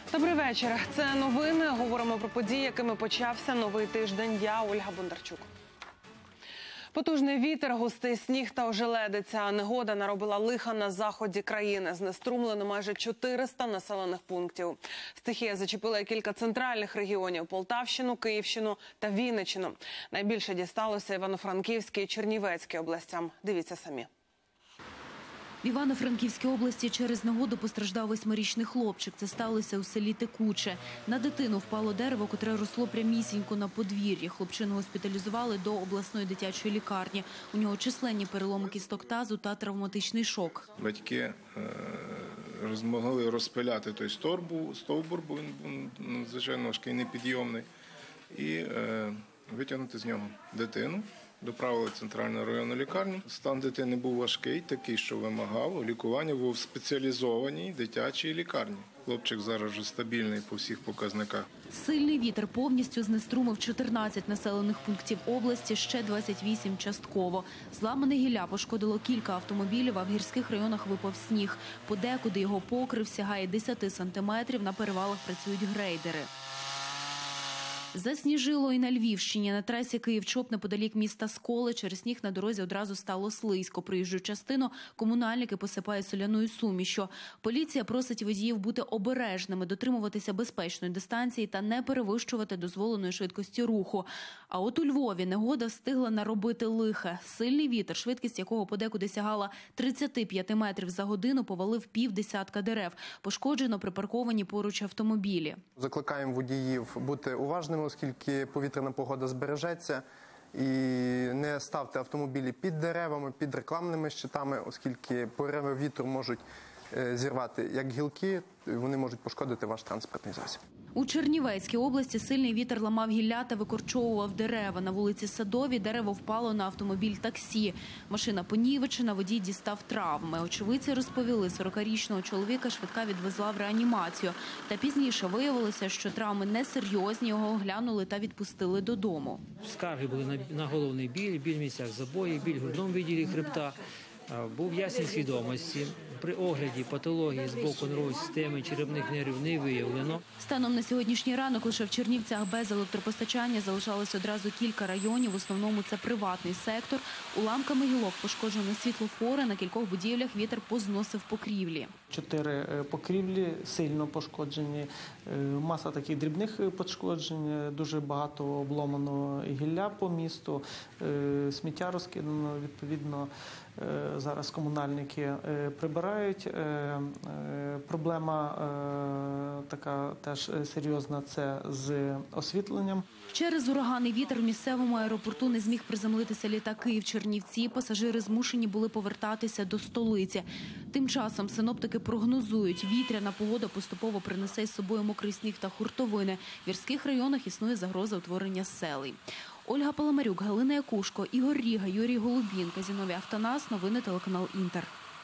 Добрий вечір. Це новини. Говоримо про події, якими почався новий тиждень. Я Ольга Бондарчук. Потужний вітер, густий сніг та ожеледиця. Негода наробила лиха на заході країни. Знеструмлено майже 400 населених пунктів. Стихія зачепила кілька центральних регіонів – Полтавщину, Київщину та Вінниччину. Найбільше дісталося Івано-Франківській і Чернівецькій областям. Дивіться самі. В Івано-Франківській області через негоду постраждав 8-річний хлопчик. Це сталося у селі Текуче. На дитину впало дерево, котре росло прямісінько на подвір'ї. Хлопчину госпіталізували до обласної дитячої лікарні. У нього численні переломи кісток тазу та травматичний шок. Батьки змогли розпиляти той стовбур, бо він був надзвичайно важкий, непідйомний, і витягнути з нього дитину. Доправили в центральну районну лікарню. Стан дитини був важкий, такий, що вимагав лікування в спеціалізованій дитячій лікарні. Хлопчик зараз вже стабільний по всіх показниках. Сильний вітер повністю знеструмив 14 населених пунктів області, ще 28 частково. Зламане гілля пошкодило кілька автомобілів, а в гірських районах випав сніг. Подекуди його покрив сягає 10 сантиметрів, на перевалах працюють грейдери. Засніжило і на Львівщині. На трасі Київ-Чоп неподалік міста Сколи через сніг на дорозі одразу стало слизько. Проїжджу частину комунальники посипають соляною сумішю. Поліція просить водіїв бути обережними, дотримуватися безпечної дистанції та не перевищувати дозволеної швидкості руху. А от у Львові негода встигла наробити лихе. Сильний вітер, швидкість якого подекуди сягала 35 метрів за годину, повалив півдесятка дерев. Пошкоджено припарковані поруч автомобілі. Закликаємо водіїв бути уважними, оскільки повітряна погода збережеться, і не ставте автомобілі під деревами, під рекламними щитами, оскільки пориви вітру можуть зірвати як гілки, вони можуть пошкодити ваш транспортний засіб. У Чернівецькій області сильний вітер ламав гілля та викорчовував дерева. На вулиці Садовій дерево впало на автомобіль таксі. Машина понівечена, водій дістав травми. Очевидці розповіли, 40-річного чоловіка швидка відвезла в реанімацію. Та пізніше виявилося, що травми несерйозні, його оглянули та відпустили додому. Скарги були на головний біль в місцях забої, біль в грудному відділі хребта. Був ясність свідомості. При огляді патології з боку нервової системи черепних нервів не виявлено. Станом на сьогоднішній ранок лише в Чернівцях без електропостачання залишалось одразу кілька районів. В основному це приватний сектор. Уламками гілок пошкоджено світлофори, на кількох будівлях вітер позносив покрівлі. 4 покрівлі сильно пошкоджені, маса таких дрібних пошкоджень, дуже багато обломано гілля по місту, сміття розкидано, відповідно. Зараз комунальники прибирають. Проблема така теж серйозна – це з освітленням. Через ураганний вітер в місцевому аеропорту не зміг приземлитися літак Київ-Чернівці. Пасажири змушені були повертатися до столиці. Тим часом синоптики прогнозують, вітряна погода поступово принесе із собою мокрий сніг та хуртовини. В гірських районах існує загроза утворення селей. Ольга Паламарюк, Галина Якушко, Ігор Ріга, Юрій Голубінка, Зіновій Автонас, новини телеканал «Інтер».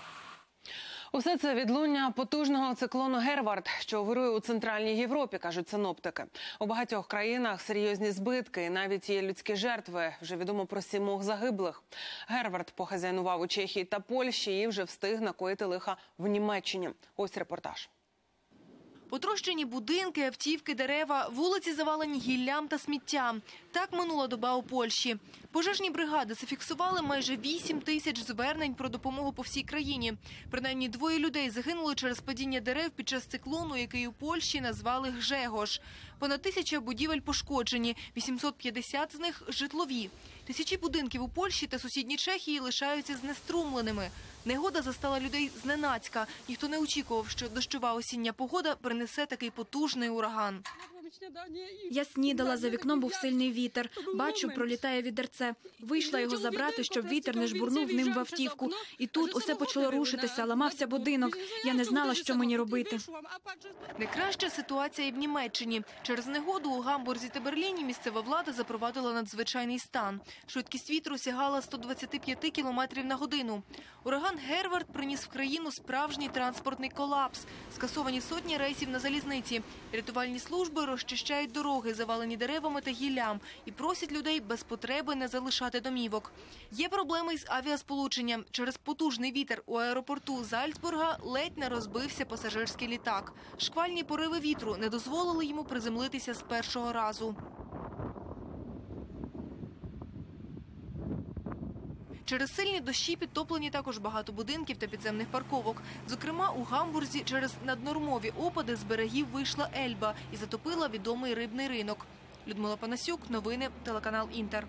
Усе це відлуння потужного циклону Гервард, що вирує у Центральній Європі, кажуть синоптики. У багатьох країнах серйозні збитки і навіть є людські жертви. Вже відомо про 7 загиблих. Гервард похазяйнував у Чехії та Польщі і вже встиг накоїти лиха в Німеччині. Ось репортаж. Потрощені будинки, автівки, дерева, вулиці завалені гіллям та сміттям. Так минула доба у Польщі. Пожежні бригади зафіксували майже 8 тисяч звернень про допомогу по всій країні. Принаймні 2 людей загинули через падіння дерев під час циклону, який у Польщі назвали Гжегош. Понад 1000 будівель пошкоджені, 850 з них – житлові. Тисячі будинків у Польщі та сусідній Чехії лишаються знеструмленими. Негода застала людей зненацька. Ніхто не очікував, що дощова осіння погода принесе такий потужний ураган. Я снідала, за вікном був сильний вітер. Бачу, пролітає відерце. Вийшла його забрати, щоб вітер не жбурнув ним в автівку. І тут усе почало рушитися, ламався будинок. Я не знала, що мені робити. Найкраща ситуація і в Німеччині. Через негоду у Гамбурзі та Берліні місцева влада запровадила надзвичайний стан. Швидкість вітру сягала 125 км на годину. Ураган Гервард приніс в країну справжній транспортний колапс. Скасовані сотні рейсів на залізниці. Рятувальні служби розчищають дороги, завалені деревами та гіллям, і просять людей без потреби не залишати домівок. Є проблеми із авіасполученням. Через потужний вітер у аеропорту Зальцбурга ледь не розбився пасажирський літак. Шквальні пориви вітру не дозволили йому приземлитися з першого разу. Через сильні дощі підтоплені також багато будинків та підземних парковок. Зокрема, у Гамбурзі через наднормові опади з берегів вийшла Ельба і затопила відомий рибний ринок. Людмила Панасюк, новини, телеканал «Інтер».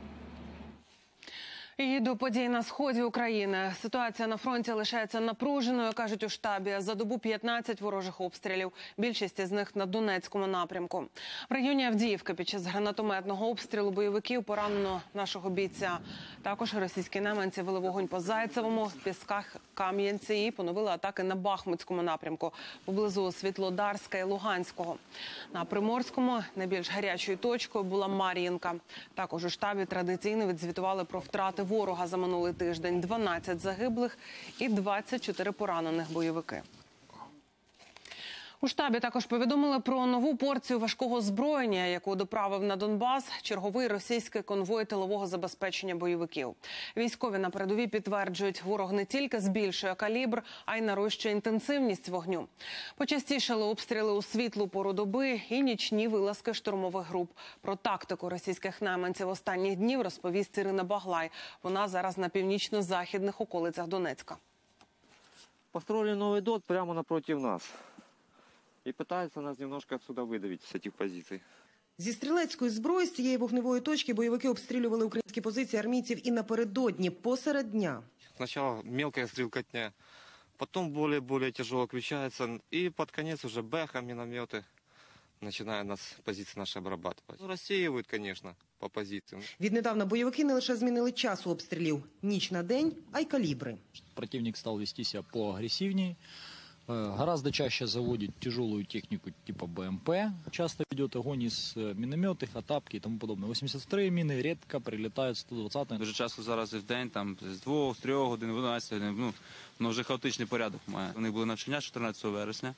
І до подій на сході України. Ситуація на фронті лишається напруженою, кажуть у штабі. За добу 15 ворожих обстрілів. Більшість із них на Донецькому напрямку. В районі Авдіївки під час гранатометного обстрілу бойовиків поранено нашого бійця. Також російські найманці вели вогонь по Зайцевому, Пісках, Кам'янці і поновили атаки на Бахмутському напрямку, поблизу Світлодарська і Луганського. На Приморському найбільш гарячою точкою була Мар'їнка. Також у штабі традиційно відзвітували про втрати ворога за минулий тиждень. 12 загиблих і 24 поранених бойовики. У штабі також повідомили про нову порцію важкого озброєння, яку доправив на Донбас черговий російський конвой тилового забезпечення бойовиків. Військові на передовій підтверджують, ворог не тільки збільшує калібр, а й нарощує інтенсивність вогню. Почастішали обстріли у світлу пору доби і нічні вилазки штурмових груп. Про тактику російських найманців останніх днів розповість Ірина Баглай. Вона зараз на північно-західних околицях Донецька. Построили новый ДОТ прямо напротив нас. І намагаються нас немножко отсюда видавити з цих позицій. Зі стрілецької зброї з цієї вогневої точки бойовики обстрілювали українські позиції армійців і напередодні, посеред дня. Спочатку мелка стрілкотня, потім більш тяжело включається, і під кінець вже беха, міномети починають нас позиції наші обрабатувати. Розсіюють, звісно, по позиціям. Віднедавна бойовики не лише змінили час обстрілів, ніч на день, а й калібри. Противник став вести себе поагрессивнее. Гораздо чаще заводит тяжелую технику типа БМП. Часто ведет огонь из минометов, атапки и тому подобное. 82-ї мины редко прилетают 120-ї. Дуже часто зараз і в день, там, з 2, з 3 годин, 12 годин, воно вже хаотичний порядок має. Вони були навчання 14 вересня.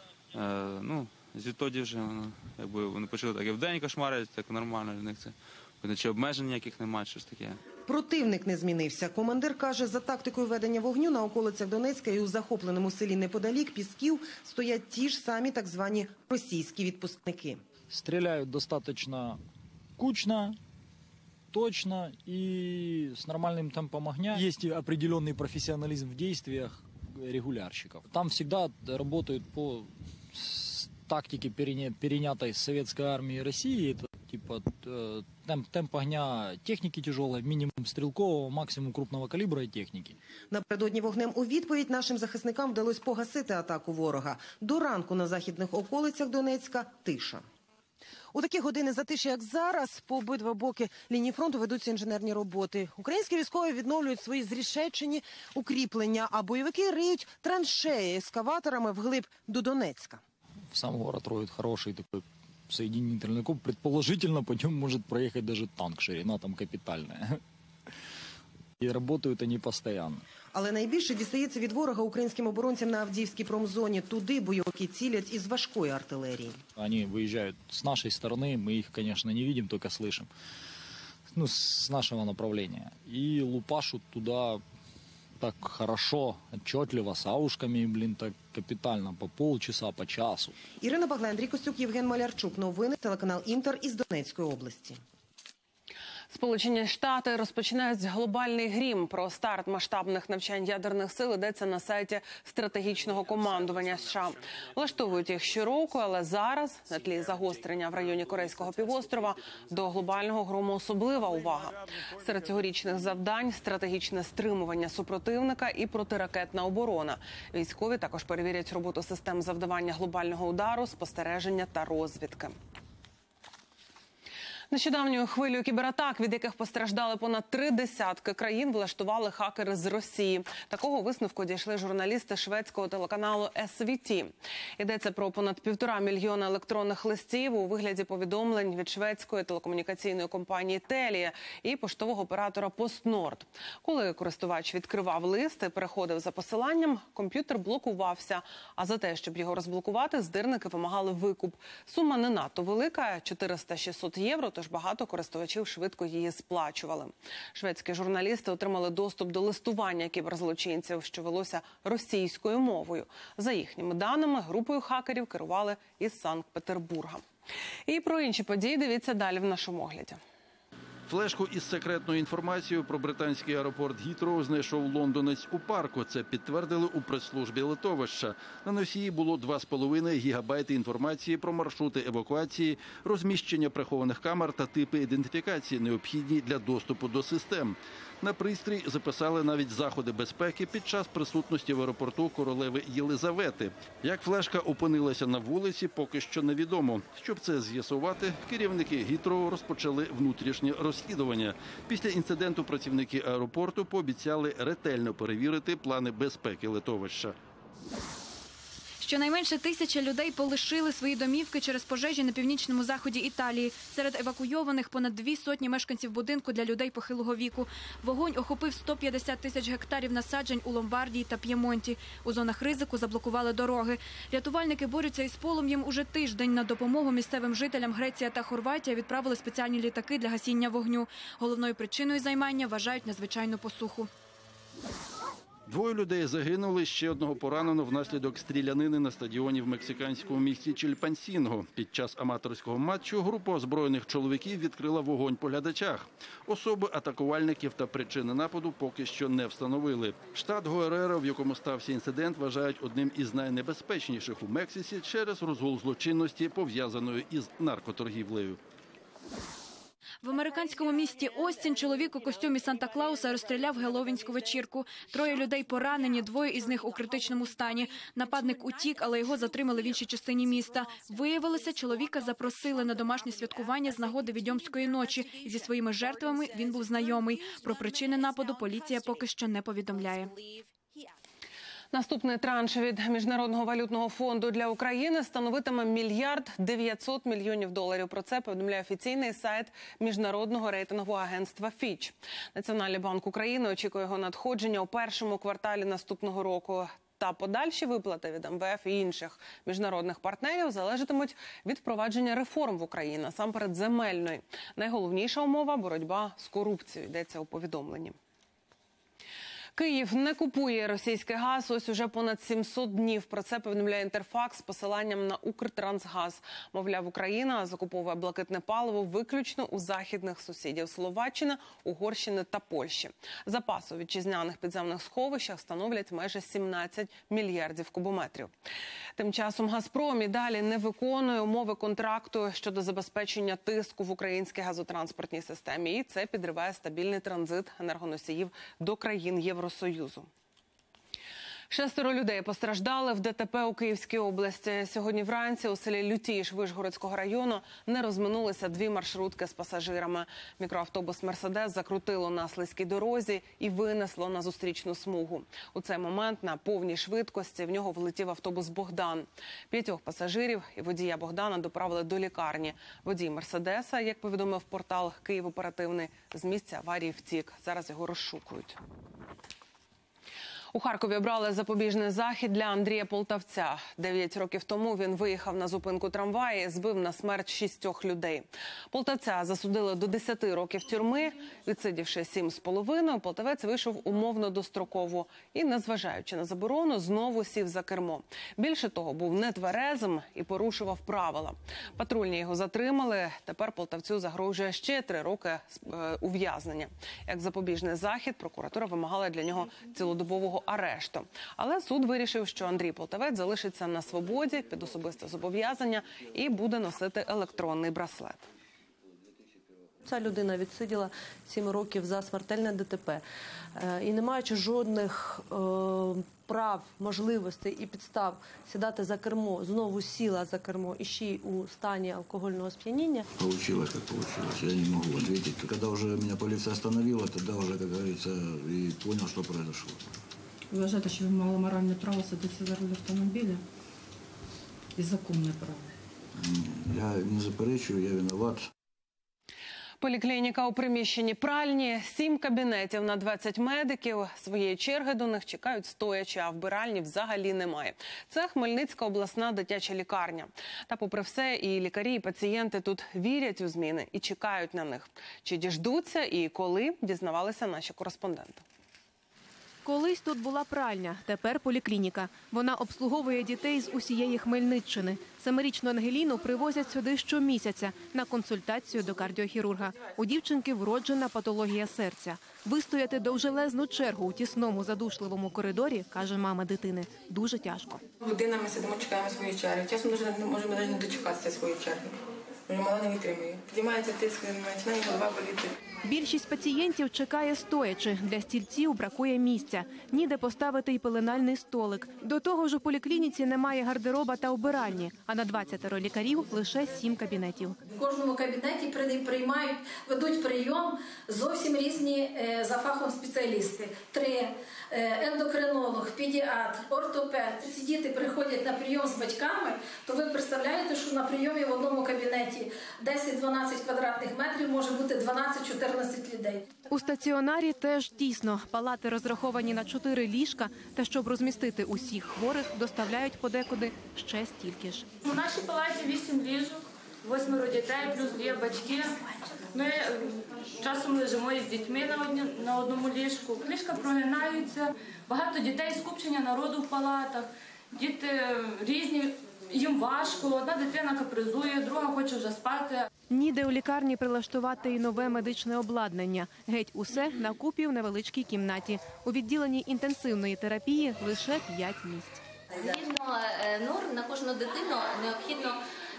Звідтоді вже вони почали так і в день кошмарити, так нормально в них це. Чи обмежень ніяких немає, щось таке. Противник не змінився. Командир каже, за тактикою ведення вогню на околицях Донецька і у захопленому селі неподалік Пісків стоять ті ж самі так звані російські відпускники. Стріляють достатньо кучно, точно и с нормальным темпом огня. Есть определенный профессионализм в действиях регулярщиков. Там всегда работают по тактике, перенятой с советской армии России. Это типа темп огня техники тяжелой, минимум стрелкового, максимум крупного калибра и техники. Напередодні вогнем у відповідь нашим захисникам вдалося погасити атаку ворога. До ранку на західних околицях Донецька тиша. У такі години затиші, як зараз, по обидва боки лінії фронту ведуться інженерні роботи. Українські військові відновлюють свої зрішечені укріплення, а бойовики риють траншеї ескаваторами вглиб до Донецька. В сам город роют хороший такой соединительный куб. Предположительно, по нему может проехать даже танк, ширина там капитальная. И работают они постоянно. Але найбільше дістається від ворога українським оборонцям на Авдіївській промзоні. Туди бойовики цілять із важкої артилерії. Они выезжают с нашей стороны, мы их, конечно, не видим, только слышим. С нашего направления. И лупашут туда так хорошо, отчетливо, с аушками, так капітально, по полчаса, по часу. Ірина Баглай, Андрій Костюк, Євген Малярчук. Новини, телеканал «Інтер» із Донецької області. Сполучені Штати розпочинають глобальний грім. Про старт масштабних навчань ядерних сил йдеться на сайті стратегічного командування США. Влаштовують їх щороку, але зараз, на тлі загострення в районі Корейського півострова, до глобального грому особлива увага. Серед цьогорічних завдань – стратегічне стримування супротивника і протиракетна оборона. Військові також перевірять роботу систем завдавання глобального удару, спостереження та розвідки. Нещодавньою хвилею кібератак, від яких постраждали понад 30 країн, влаштували хакери з Росії. Такого висновку дійшли журналісти шведського телеканалу СВТ. Йдеться про понад 1,5 мільйона електронних листів у вигляді повідомлень від шведської телекомунікаційної компанії Telia і поштового оператора PostNord. Коли користувач відкривав лист і переходив за посиланням, комп'ютер блокувався. А за те, щоб його розблокувати, здирники вимагали викуп. Сума не надто велика – 400-600 євро, тож багато користувачів швидко її сплачували. Шведські журналісти отримали доступ до листування кіберзлочинців, що велося російською мовою. За їхніми даними, групою хакерів керували із Санкт-Петербурга. І про інші події дивіться далі в нашому огляді. Флешку із секретною інформацією про британський аеропорт Гітроу знайшов лондонець у парку. Це підтвердили у прес-службі литовища. На носії було 2,5 гігабайти інформації про маршрути евакуації, розміщення прихованих камер та типи ідентифікації, необхідні для доступу до систем. На пристрій записали навіть заходи безпеки під час присутності в аеропорту королеви Єлизавети. Як флешка опинилася на вулиці, поки що невідомо. Щоб це з'ясувати, керівники Гітроу розпочали внутрішнє розслідування. Після інциденту працівники аеропорту пообіцяли ретельно перевірити плани безпеки литовища. Щонайменше 1000 людей полишили свої домівки через пожежі на північному заході Італії. Серед евакуйованих понад 200 мешканців будинку для людей похилого віку. Вогонь охопив 150 тисяч гектарів насаджень у Ломбардії та П'ємонті. У зонах ризику заблокували дороги. Рятувальники борються із полум'ям уже тиждень. На допомогу місцевим жителям Греція та Хорватія відправили спеціальні літаки для гасіння вогню. Головною причиною займання вважають надзвичайну посуху. 2 людей загинули, ще одного поранено внаслідок стрілянини на стадіоні в мексиканському місті Чільпансінго. Під час аматорського матчу група озброєних чоловіків відкрила вогонь по глядачах. Особи атакувальників та причини нападу поки що не встановили. Штат Гуереро, в якому стався інцидент, вважають одним із найнебезпечніших у Мексиці через розгул злочинності, пов'язаної із наркоторгівлею. В американському місті Остін чоловік у костюмі Санта-Клауса розстріляв геловінську вечірку. 3 людей поранені, 2 із них у критичному стані. Нападник утік, але його затримали в іншій частині міста. Виявилося, чоловіка запросили на домашнє святкування з нагоди Відьомської ночі. Зі своїми жертвами він був знайомий. Про причини нападу поліція поки що не повідомляє. Наступний транш від Міжнародного валютного фонду для України становитиме $1 мільярд 900 мільйонів. Про це повідомляє офіційний сайт Міжнародного рейтингового агентства Fitch. Національний банк України очікує його надходження у першому кварталі наступного року. Та подальші виплати від МВФ і інших міжнародних партнерів залежатимуть від впровадження реформ в Україні, насамперед земельної. Найголовніша умова – боротьба з корупцією, йдеться у повідомленні. Київ не купує російський газ ось уже понад 700 днів. Про це повідомляє Інтерфакс з посиланням на Укртрансгаз. Мовляв, Україна закуповує блакитне паливо виключно у західних сусідів – Словаччини, Угорщини та Польщі. Запаси у вітчизняних підземних сховищах становлять майже 17 мільярдів кубометрів. Тим часом «Газпром» і далі не виконує умови контракту щодо забезпечення тиску в українській газотранспортній системі. І це підриває стабільний транзит енергоносіїв до країн Євросоюзу. 6 людей постраждали в ДТП у Київській області. Сьогодні вранці у селі Лютіж Вишгородського району не розминулися 2 маршрутки з пасажирами. Мікроавтобус «Мерседес» закрутило на слизькій дорозі і винесло на зустрічну смугу. У цей момент на повній швидкості в нього влетів автобус «Богдан». 5 пасажирів і водія Богдана доправили до лікарні. Водій «Мерседеса», як повідомив портал «Київ оперативний», з місця аварії втік. Зараз його розшукують. У Харкові обрали запобіжний захід для Андрія Полтавця. 9 років тому він виїхав на зупинку трамваю і збив на смерть 6 людей. Полтавця засудили до 10 років тюрми. Відсидівши 7,5, Полтавець вийшов умовно достроково. І, незважаючи на заборону, знову сів за кермо. Більше того, був нетверезим і порушував правила. Патрульні його затримали. Тепер Полтавцю загрожує ще 3 роки ув'язнення. Як запобіжний захід, прокуратура вимагала для нього цілодобового арешту. Але суд вирішив, що Андрій Полтавець залишиться на свободі під особисте зобов'язання і буде носити електронний браслет. Ця людина відсиділа 7 років за смертельне ДТП. І не маючи жодних прав, можливостей і підстав сідати за кермо, знову сіла за кермо і ще й у стані алкогольного сп'яніння. Получилось, как получилось. Я не могу ответить. Когда уже меня полиция остановила, тогда уже, как говорится, и понял, что произошло. Ви вважаєте, що ви мали моральне право сидіти за руль автомобіля? І законне право? Я не заперечую, я виноват. Поліклініка у приміщенні пральні, 7 кабінетів на 20 медиків. Своєї черги до них чекають стоячи, а вбиральні взагалі немає. Це Хмельницька обласна дитяча лікарня. Та попри все, і лікарі, і пацієнти тут вірять у зміни і чекають на них. Чи діждуться і коли, дізнавалися наші кореспонденти. Колись тут була пральня, тепер поліклініка. Вона обслуговує дітей з усієї Хмельниччини. 7-річну Ангеліну привозять сюди щомісяця на консультацію до кардіохірурга. У дівчинки вроджена патологія серця. Вистояти довжелезну чергу у тісному задушливому коридорі, каже мама дитини, дуже тяжко. Годинами сидимо, чекаємо свої черги. Часом не можемо навіть не дочекатися своєї черги. Вже мала не витримує. Підіймається тиск, починає голова боліти. Більшість пацієнтів чекає стоячи. Для стільців бракує місця. Ніде поставити й пеленальний столик. До того ж у поліклініці немає гардероба та убиральні, а на 20 лікарів лише 7 кабінетів. В кожному кабінеті приймають, ведуть прийом зовсім різні за фахом спеціалісти. 3 ендокринолог, педіатр, ортопед. Ці діти приходять на прийом з батьками, то ви представляєте, що на прийомі в одному кабінеті 10-12 квадратних метрів може бути 12-14 людей. У стаціонарі теж тісно. Палати розраховані на 4 ліжка, та щоб розмістити усіх хворих, доставляють подекуди ще стільки ж. У нашій палаті 8 ліжок, 8 дітей, плюс є батьки. Ми часом лежимо із дітьми на одному ліжку. Ліжка прогинаються, багато дітей, скупчення народу в палатах. Діти різні, їм важко. Одна дитина капризує, друга хоче вже спати. Ніде у лікарні прилаштувати і нове медичне обладнання. Геть усе на купі в невеличкій кімнаті. У відділенні інтенсивної терапії лише 5 місць. Згідно норм, на кожну дитину необхідно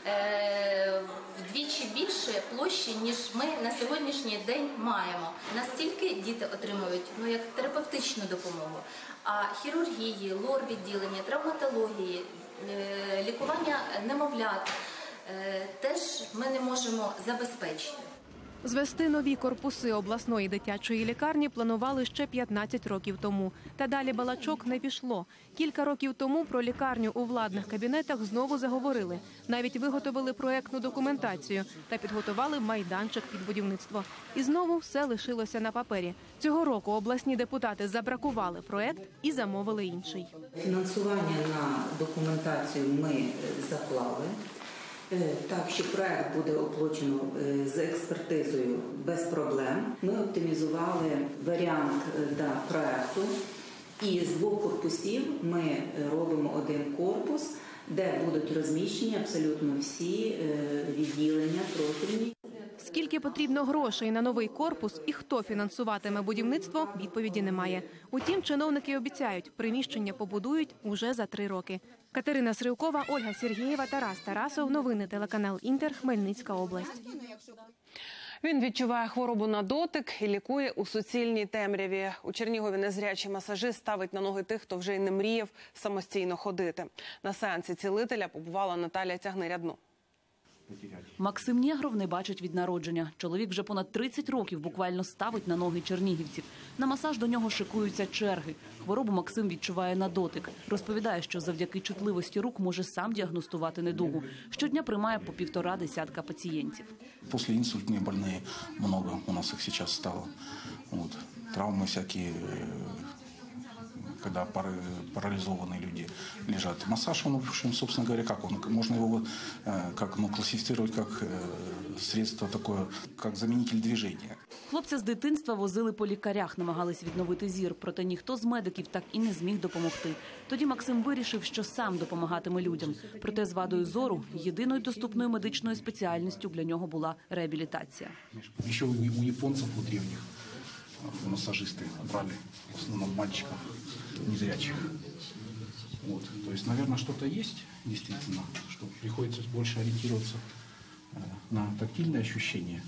вдвічі більше площі, ніж ми на сьогоднішній день маємо. Настільки діти отримують як терапевтичну допомогу, а хірургії, лор-відділення, травматології, лікування немовлят теж ми не можемо забезпечити. Звести нові корпуси обласної дитячої лікарні планували ще 15 років тому. Та далі балачок не пішло. Кілька років тому про лікарню у владних кабінетах знову заговорили. Навіть виготовили проектну документацію та підготували майданчик під будівництво. І знову все лишилося на папері. Цього року обласні депутати забракували проект і замовили інший. Фінансування на документацію ми заклали. Так, що проект буде оплачено з експертизою без проблем. Ми оптимізували варіант проекту. І з 2 корпусів ми робимо 1 корпус, де будуть розміщені абсолютно всі відділення профільні. Скільки потрібно грошей на новий корпус і хто фінансуватиме будівництво, відповіді немає. Утім, чиновники обіцяють, приміщення побудують уже за 3 роки. Катерина Сривкова, Ольга Сергієва, Тарас Тарасов. Новини телеканал Інтер, Хмельницька область. Він відчуває хворобу на дотик і лікує у суцільній темряві. У Чернігові незрячий масажист ставить на ноги тих, хто вже й не мріяв самостійно ходити. На сеансі цілителя побувала Наталія Тягнирядно. Максим Нєгров не бачить від народження. Чоловік вже понад 30 років буквально ставить на ноги чернігівців. На масаж до нього шикуються черги. Хворобу Максим відчуває на дотик. Розповідає, що завдяки чутливості рук може сам діагностувати недугу. Щодня приймає по 1,5 десятка пацієнтів. Послеинсультные больные много, у нас их сейчас стало. Травмы всякие, когда парализованные люди лежат. Массаж, он, в общем, собственно говоря, можно его классифицировать как средство такое, как заменитель движения. Хлопця з дитинства возили по лікарях, намагались відновити зір, проте ніхто з медиків так і не зміг допомогти. Тоді Максим вирішив, що сам допомагатиме людям. Проте з вадою зору єдиною доступною медичною спеціальністю для нього була реабілітація. Ще у японців, у древніх, массажисты брали в основном мальчиков незрячих. То есть, наверное, что-то есть, действительно, что приходится больше ориентироваться на тактильные ощущения.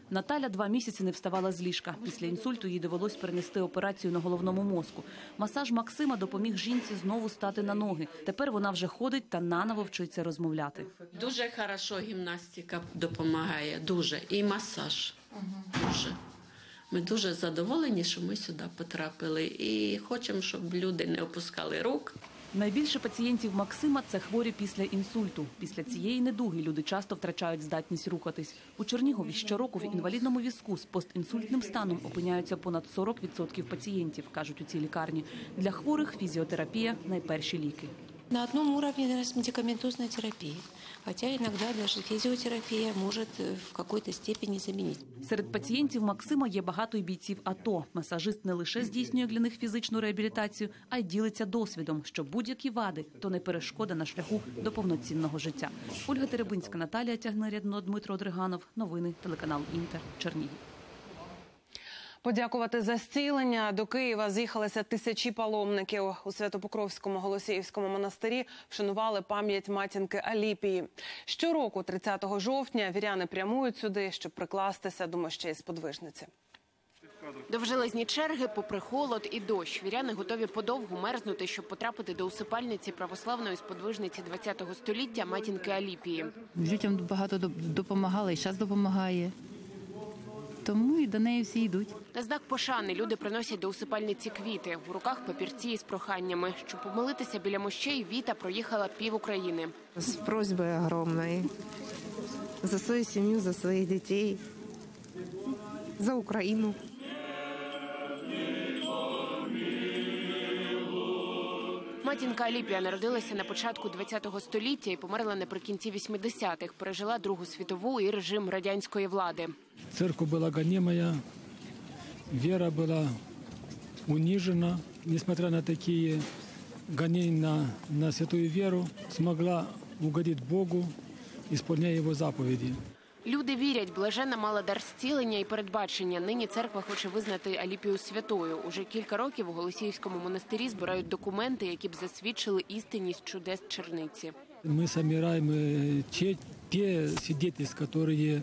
Наталя 2 місяці не вставала з ліжка. Після інсульту їй довелось перенести операцію на головному мозку. Масаж Максима допоміг жінці знову стати на ноги. Тепер вона вже ходить та наново вчиться розмовляти. Дуже хорошо гімнастика допомагає, дуже. І масаж. Дуже. Ми дуже задоволені, що ми сюди потрапили. І хочемо, щоб люди не опускали рук. Найбільше пацієнтів Максима – це хворі після інсульту. Після цієї недуги люди часто втрачають здатність рухатись. У Чернігові щороку в інвалідному візку з постінсультним станом опиняються понад 40% пацієнтів, кажуть у цій лікарні. Для хворих фізіотерапія – найперші ліки. На одном уровне медикаментозная терапия, хотя иногда даже физиотерапия может в какой-то степени заменить. Серед пацієнтів Максима є багато й бійців АТО. Масажист не лише здійснює для них фізичну реабілітацію, а й ділиться досвідом, що будь-які вади – то не перешкода на шляху до повноцінного життя. Ольга Теребинська, Наталія Тягнерядно, Дмитро Дриганов. Новини, телеканал Інтер, Чернігів. Подякувати за зцілення. До Києва з'їхалися тисячі паломників. У Свято-Покровському Голосіївському монастирі вшанували пам'ять матінки Аліпії. Щороку, 30 жовтня, віряни прямують сюди, щоб прикластися до мощей сподвижниці. Довжелезні черги, попри холод і дощ. Віряни готові подовгу мерзнути, щоб потрапити до усипальниці православної сподвижниці ХХ століття матінки Аліпії. Дітям багато допомагали, і зараз допомагає. Тому і до неї всі йдуть. На знак пошани люди приносять до усипальниці квіти. У руках папірці із проханнями. Щоб помолитися біля мощей, Віта проїхала пів України. З просьбою огромною. За свою сім'ю, за своїх дітей, за Україну. Матінка Аліпія народилася на початку ХХ століття і померла наприкінці 80-х. Пережила Другу світову і режим радянської влади. Церковь была гонимая, вера была унижена. Несмотря на такие гонения на святую веру, смогла угодить Богу, исполняя Его заповеди. Люди вірять, блаженна мала дар зцілення і передбачення. Нині церква хоче визнати Аліпію святою. Уже кілька років у Голосіївському монастирі збирають документи, які б засвідчили істинність чудес черниці. Мы собираем те свидетельства, которые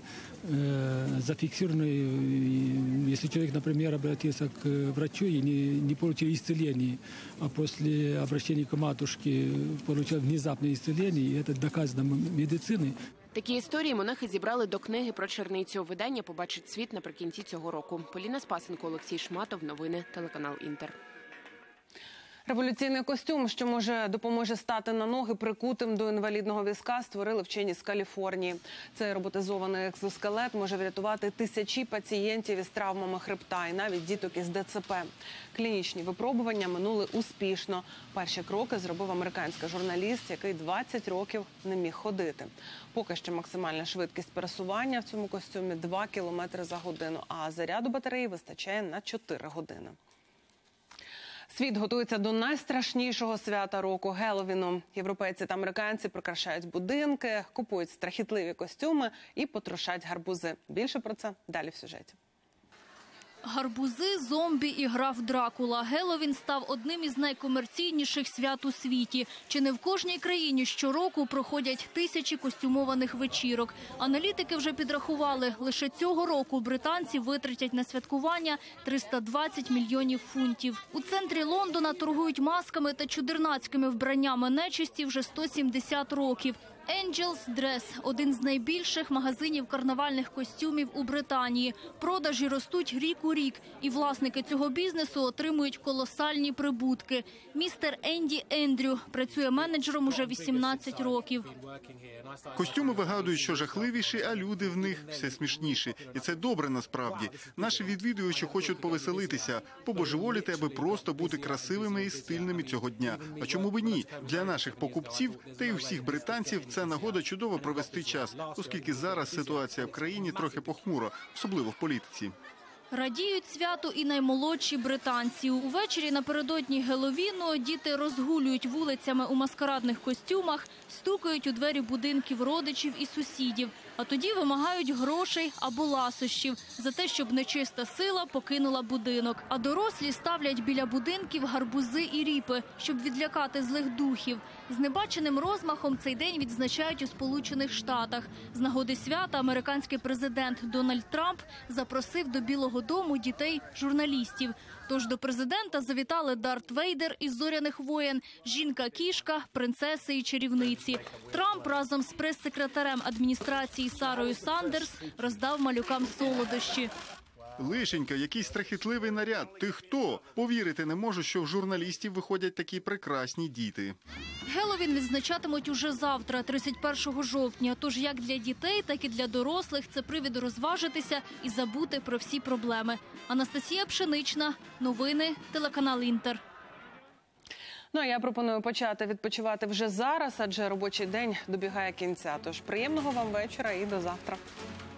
зафиксированы, если человек, например, обратился к врачу и не получил исцеления, а после обращения к матушке получил внезапное исцеление, и это доказано медициной. Такі історії монахи зібрали до книги про черницю. Видання побачить світ наприкінці цього року. Поліна Спасенко, Олексій Шматов. Новини, телеканал Інтер. Революційний костюм, що допоможе стати на ноги прикутим до інвалідного візка, створили вчені з Каліфорнії. Цей роботизований екзоскелет може врятувати тисячі пацієнтів із травмами хребта і навіть діток із ДЦП. Клінічні випробування минули успішно. Перші кроки зробив американський журналіст, який 20 років не міг ходити. Поки що максимальна швидкість пересування в цьому костюмі – 2 км за годину, а заряду батареї вистачає на 4 години. Світ готується до найстрашнішого свята року – Геловіну. Європейці та американці прикрашають будинки, купують страхітливі костюми і потрошать гарбузи. Більше про це далі в сюжеті. Гарбузи, зомбі і граф Дракула. Геловін став одним із найкомерційніших свят у світі. Чи не в кожній країні щороку проходять тисячі костюмованих вечірок. Аналітики вже підрахували, лише цього року британці витратять на святкування 320 мільйонів фунтів. У центрі Лондона торгують масками та чудернацькими вбраннями нечисті вже 170 років. Angels Dress – один з найбільших магазинів карнавальних костюмів у Британії. Продажі ростуть рік у рік, і власники цього бізнесу отримують колосальні прибутки. Містер Енді Ендрю працює менеджером уже 18 років. Костюми вигадують, що жахливіші, а люди в них все смішніші. І це добре насправді. Наші відвідувачі хочуть повеселитися, побожеволіти, аби просто бути красивими і стильними цього дня. А чому б ні? Для наших покупців та й усіх британців це нагода чудово провести час, оскільки зараз ситуація в країні трохи похмура, особливо в політиці. Радіють святу і наймолодші британці. Увечері напередодні Геловіну діти розгулюють вулицями у маскарадних костюмах, стукають у двері будинків родичів і сусідів. А тоді вимагають грошей або ласощів за те, щоб нечиста сила покинула будинок. А дорослі ставлять біля будинків гарбузи і ріпи, щоб відлякати злих духів. З небаченим розмахом цей день відзначають у Сполучених Штатах. З нагоди свята американський президент Дональд Трамп запросив до Білого дому дітей-журналістів. Тож до президента завітали Дарт Вейдер із «Зоряних воєн», жінка-кішка, принцеси і чарівниці. Трамп разом з прес-секретарем адміністрації Сарою Сандерс роздав малюкам солодощі. Лишенька, який страхітливий наряд. Ти хто? Повірити не можу, що в журналістів виходять такі прекрасні діти. Геловін відзначатимуть уже завтра, 31 жовтня. Тож як для дітей, так і для дорослих це привід розважитися і забути про всі проблеми. Анастасія Пшенична, новини, телеканал «Інтер». Ну, а я пропоную почати відпочивати вже зараз, адже робочий день добігає кінця. Тож приємного вам вечора і до завтра.